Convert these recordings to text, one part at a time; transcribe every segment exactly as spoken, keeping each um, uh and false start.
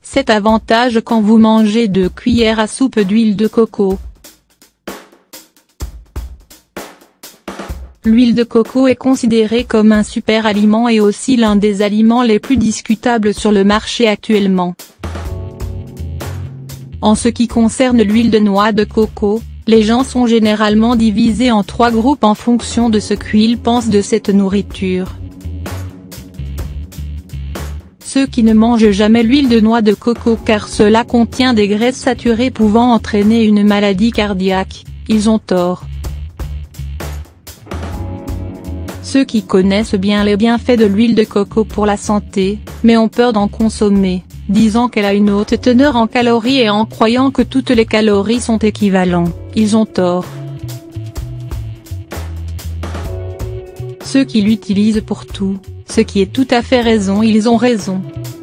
sept avantages quand vous mangez deux cuillères à soupe d'huile de coco. L'huile de coco est considérée comme un super aliment et aussi l'un des aliments les plus discutables sur le marché actuellement. En ce qui concerne l'huile de noix de coco, les gens sont généralement divisés en trois groupes en fonction de ce qu'ils pensent de cette nourriture. Ceux qui ne mangent jamais l'huile de noix de coco car cela contient des graisses saturées pouvant entraîner une maladie cardiaque, ils ont tort. Ceux qui connaissent bien les bienfaits de l'huile de coco pour la santé, mais ont peur d'en consommer, disant qu'elle a une haute teneur en calories et en croyant que toutes les calories sont équivalentes, ils ont tort. Ceux qui l'utilisent pour tout, ce qui est tout à fait raison, ils ont raison.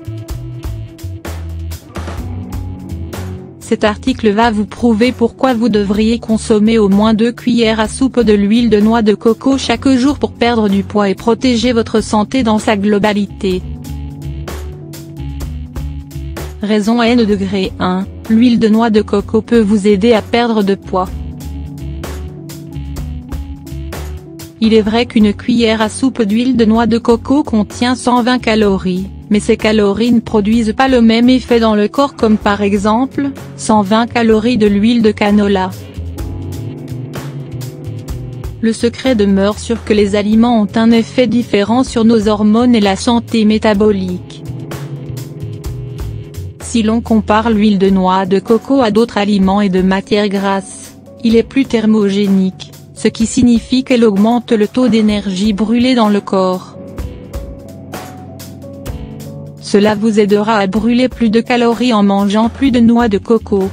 Cet article va vous prouver pourquoi vous devriez consommer au moins deux cuillères à soupe de l'huile de noix de coco chaque jour pour perdre du poids et protéger votre santé dans sa globalité. Raison N degré un, l'huile de noix de coco peut vous aider à perdre de poids. Il est vrai qu'une cuillère à soupe d'huile de noix de coco contient cent vingt calories, mais ces calories ne produisent pas le même effet dans le corps comme par exemple, cent vingt calories de l'huile de canola. Le secret demeure sur que les aliments ont un effet différent sur nos hormones et la santé métabolique. Si l'on compare l'huile de noix de coco à d'autres aliments et de matières grasses, il est plus thermogénique, ce qui signifie qu'elle augmente le taux d'énergie brûlée dans le corps. Cela vous aidera à brûler plus de calories en mangeant plus de noix de coco.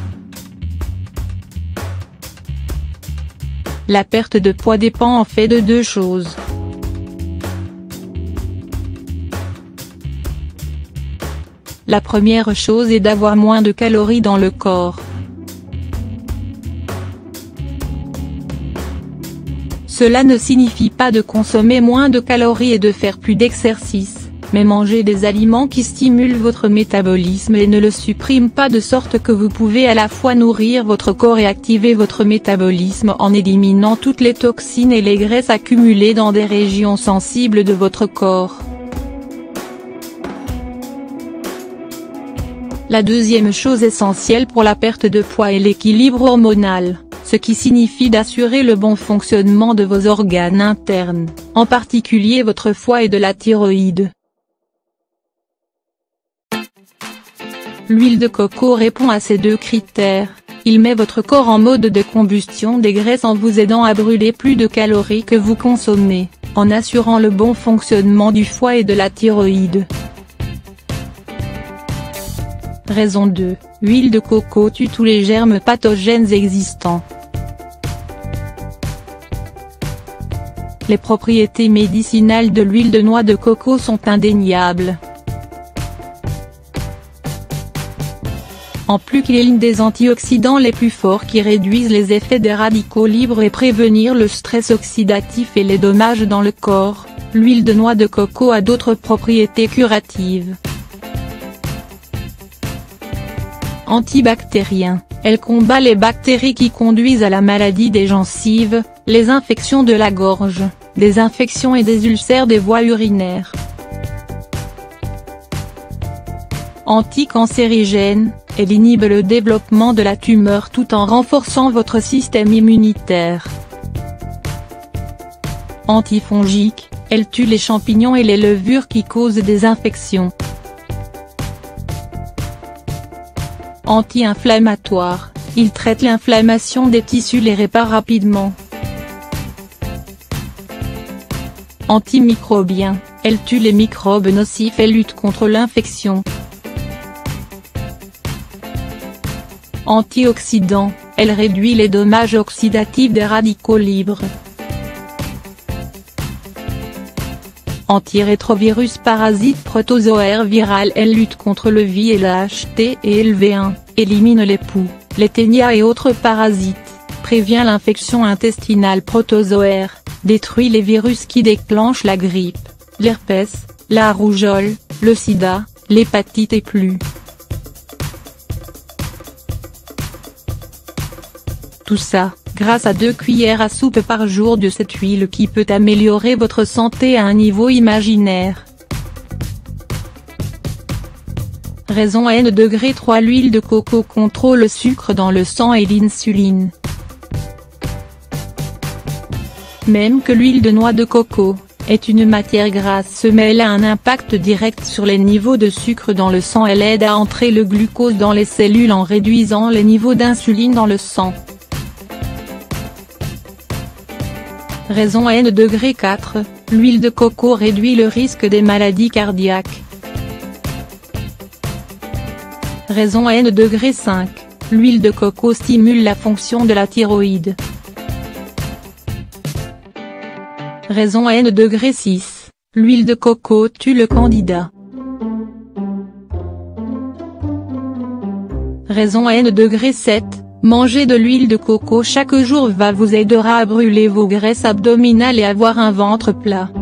La perte de poids dépend en fait de deux choses. La première chose est d'avoir moins de calories dans le corps. Cela ne signifie pas de consommer moins de calories et de faire plus d'exercice, mais manger des aliments qui stimulent votre métabolisme et ne le suppriment pas de sorte que vous pouvez à la fois nourrir votre corps et activer votre métabolisme en éliminant toutes les toxines et les graisses accumulées dans des régions sensibles de votre corps. La deuxième chose essentielle pour la perte de poids est l'équilibre hormonal, ce qui signifie d'assurer le bon fonctionnement de vos organes internes, en particulier votre foie et de la thyroïde. L'huile de coco répond à ces deux critères, il met votre corps en mode de combustion des graisses en vous aidant à brûler plus de calories que vous consommez, en assurant le bon fonctionnement du foie et de la thyroïde. Raison deux, l'huile de coco tue tous les germes pathogènes existants. Les propriétés médicinales de l'huile de noix de coco sont indéniables. En plus qu'il est l'un des antioxydants les plus forts qui réduisent les effets des radicaux libres et prévenir le stress oxydatif et les dommages dans le corps, l'huile de noix de coco a d'autres propriétés curatives. Antibactérien, elle combat les bactéries qui conduisent à la maladie des gencives, les infections de la gorge, des infections et des ulcères des voies urinaires. Anticancérigène, elle inhibe le développement de la tumeur tout en renforçant votre système immunitaire. Antifongique, elle tue les champignons et les levures qui causent des infections. Anti-inflammatoire, il traite l'inflammation des tissus et les répare rapidement. Antimicrobien, elle tue les microbes nocifs et lutte contre l'infection. Antioxydant, elle réduit les dommages oxydatifs des radicaux libres. Antirétrovirus parasite protozoaire viral, elle lutte contre le V I et la H T et L V un, élimine les poux, les ténias et autres parasites, prévient l'infection intestinale protozoaire, détruit les virus qui déclenchent la grippe, l'herpès, la rougeole, le sida, l'hépatite et plus. Tout ça, grâce à deux cuillères à soupe par jour de cette huile qui peut améliorer votre santé à un niveau imaginaire. Raison N degré trois L'huile de coco contrôle le sucre dans le sang et l'insuline. Même que l'huile de noix de coco est une matière grasse, mais elle a un impact direct sur les niveaux de sucre dans le sang. Elle aide à entrer le glucose dans les cellules en réduisant les niveaux d'insuline dans le sang. Raison N degré quatre, l'huile de coco réduit le risque des maladies cardiaques. Raison N degré cinq, l'huile de coco stimule la fonction de la thyroïde. Raison N degré six, l'huile de coco tue le candida. Raison N degré sept, manger de l'huile de coco chaque jour va vous aidera à brûler vos graisses abdominales et avoir un ventre plat.